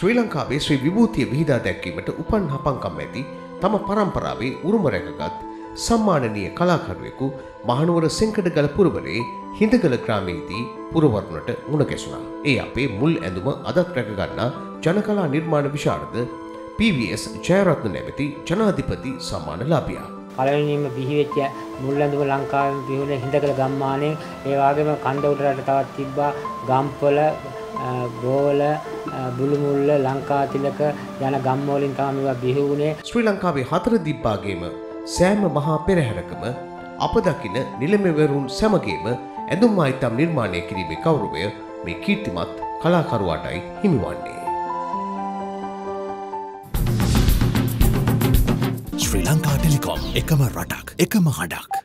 ශ්‍රී ලංකාවේ ශ්‍රී විභූතිය විහිදා දැක්වීමට උපන් හපංකම් ඇති තම පරම්පරාවේ උරුම රැකගත් සම්මානනීය කලාකරුවෙකු මහනුවර සෙන්කඩගල පුරවරේ හිඳගල ග්‍රාමයේදී පුරවරුන්ට මුණ ගැසුණා. ඒ අපේ මුල් ඇඳුම අදත් රැකගන්නා ජනකලා නිර්මාණ විශාරද PVS ජයරත්න නැමැති ජනාධිපති සම්මානලාභියා. පළවෙනිම බිහිවෙච්ච මුල් ඇඳුම ලංකාවේ බිහිවුණ හිඳගල ගම්මානයේ ඒ වගේම කන්ද උඩරට තවත් තිබ්බා ගම්පොළ ගෝවල බුළුමුල්ල ලංකාතිලක යන ගම්වලින් තමයි මේවා බිහි වුණේ. ශ්‍රී ලංකාවේ හතර දිබ්බාගේම සෑම මහා පෙරහැරකම අප දකින නිලමෙවරුන් සමගේම ඇඳුම් ආයිතම් නිර්මාණය කිරීමේ ගෞරවය මේ කීර්තිමත් කලාකරුවාටයි හිමිවන්නේ. ශ්‍රී ලංකා ටෙලිකොම් එකම රටක් එකම හඬක්.